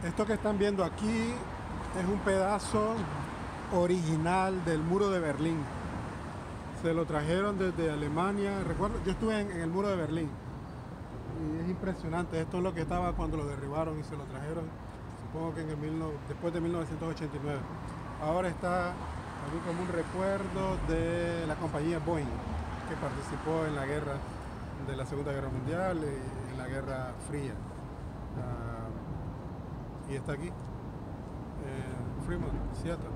Esto que están viendo aquí es un pedazo original del muro de Berlín. Se lo trajeron desde Alemania. Recuerdo, yo estuve en el muro de Berlín y es impresionante. Esto es lo que estaba cuando lo derribaron y se lo trajeron, supongo que después de 1989. Ahora está aquí como un recuerdo de la compañía Boeing, que participó en la guerra de la Segunda Guerra Mundial y en la Guerra Fría. Y está aquí, en Fremont, Seattle.